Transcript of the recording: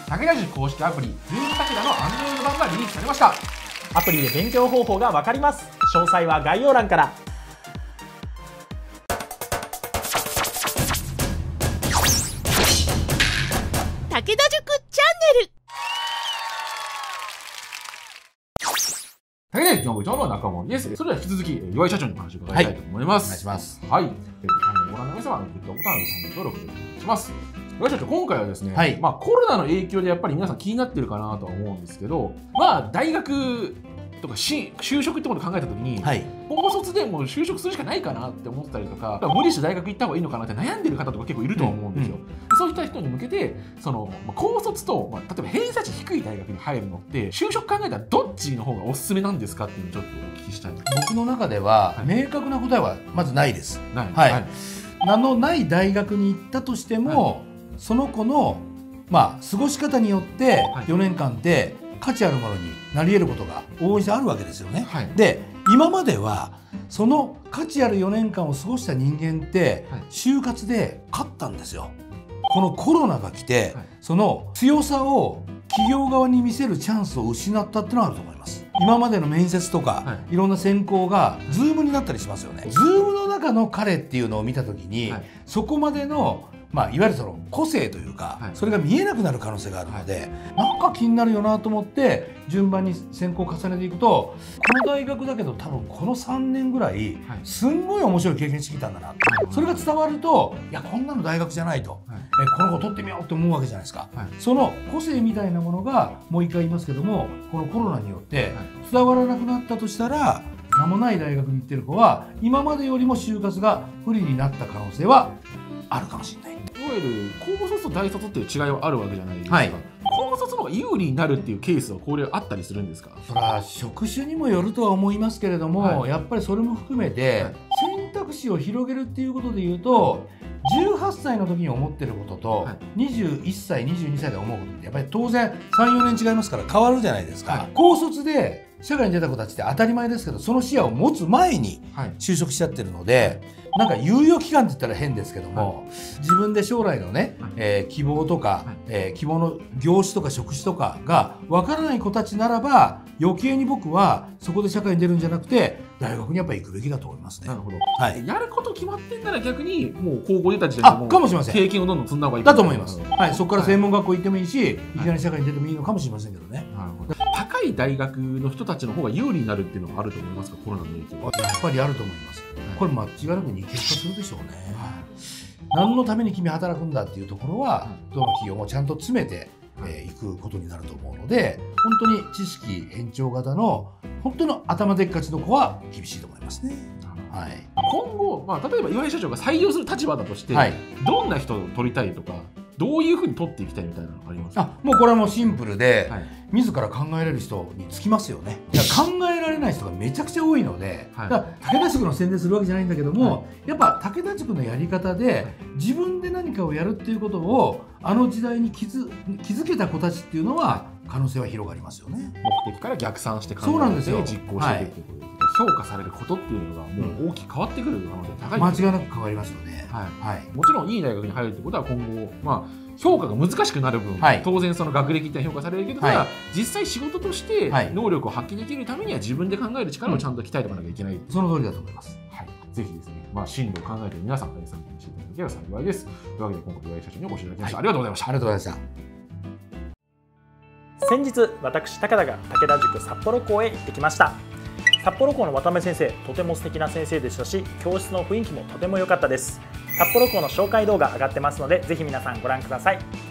武田塾公式アプリニュー武田のアンドロイド版がリリースされました。 アプリで勉強方法がわかります。詳細は概要欄から。 武田塾チャンネル。 武田塾の部長の中森です。それでは引き続き岩井社長にお話を伺いたいと思います。 お願いします。 はい。チャンネルご覧の皆様、グッドボタンのチャンネル登録でお願いします。岩井社長、今回はですね、コロナの影響でやっぱり皆さん気になってるかなとは思うんですけど、大学とか就職ってことを考えたときに、高卒でもう就職するしかないかなって思ったりとか、無理して大学行った方がいいのかなって悩んでる方とか結構いると思うんですよ。そういった人に向けて、高卒と、例えば偏差値低い大学に入るのって、就職考えたらどっちの方がおすすめなんですかっていうのをちょっとお聞きしたい。 僕の中では、明確な答えはまずないです。名のない大学に行ったとしても、その子の、過ごし方によって4年間って価値あるものになり得ることが往々にしてあるわけですよね。で、今まではその価値ある4年間を過ごした人間って就活で勝ったんですよ。このコロナが来て、その強さを企業側に見せるチャンスを失ったってのがあると思います。今までの面接とか、いろんな選考が Zoom になったりしますよね。Zoom の中の彼っていうのを見た時に、そこまでのいわゆるその個性というか、それが見えなくなる可能性があるので、なんか気になるよなと思って順番に選考を重ねていくと、この大学だけど多分この3年ぐらいすんごい面白い経験してきたんだな、それが伝わると、いやこんなの大学じゃないと、この子取ってみようって思うわけじゃないですか。その個性みたいなものが、もう一回言いますけども、このコロナによって伝わらなくなったとしたら、名もない大学に行ってる子は今までよりも就活が不利になった可能性はあるかもしれない。 いわゆる高卒と大卒っていう違いはあるわけじゃないですか。高卒の方が有利になるっていうケースはこれあったりするんですか？ それは職種にもよるとは思いますけれども、やっぱりそれも含めて選択肢を広げるっていうことでいうと、18歳の時に思ってることと21歳22歳で思うことってやっぱり当然 3,4 年違いますから変わるじゃないですか。高卒で社会に出た子たちって当たり前ですけど、その視野を持つ前に就職しちゃってるので、なんか猶予期間って言ったら変ですけども、自分で将来のね、希望とか、希望の業種とか職種とかがわからない子たちならば、余計に僕はそこで社会に出るんじゃなくて大学にやっぱり行くべきだと思いますね。 なるほど。やること決まってんなら逆にもう高校出た時点でもかもしれません。 経験をどんどん積んだ方がいいだと思います。そこから専門学校行ってもいいし、いきなり社会に出てもいいのかもしれませんけどね。 高い大学の人たちの方が有利になるっていうのはあると思いますか？コロナの影響は。 やっぱりあると思います。これ間違いなく二極化するでしょうね。何のために君働くんだっていうところは、どの企業もちゃんと詰めていくことになると思うので、本当に知識偏重型の本当の頭でっかちの子は厳しいと思いますね。 今後、例えば岩井社長が採用する立場だとして、どんな人を取りたいとか、どういうふうに取っていきたいみたいなのありますか？ もうこれはもうシンプルで、自ら考えられる人につきますよね。考えられない人がめちゃくちゃ多いので、武田塾の宣伝するわけじゃないんだけども、やっぱ武田塾のやり方で自分で何かをやるっていうことをあの時代に気づけた子たちっていうのは可能性は広がりますよね。 目的から逆算して考えて実行していくっていうことです。評価されることっていうのがもう大きく変わってくる可能性が高い。 間違いなく変わりますよね。 もちろんいい大学に入るってことは今後評価が難しくなる分、当然その学歴って評価されるけど、実際仕事として能力を発揮できるためには自分で考える力をちゃんと鍛えておかなきゃいけない。 その通りだと思います。 ぜひですね、進路を考えている皆さんから参考にしていただければ幸いです。というわけで今回岩井社長にお越しいただきました。ありがとうございました。 ありがとうございました。 先日私高田が武田塾札幌校へ行ってきました。札幌校の渡辺先生、とても素敵な先生でしたし、教室の雰囲気もとても良かったです。札幌校の紹介動画上がってますので、ぜひ皆さんご覧ください。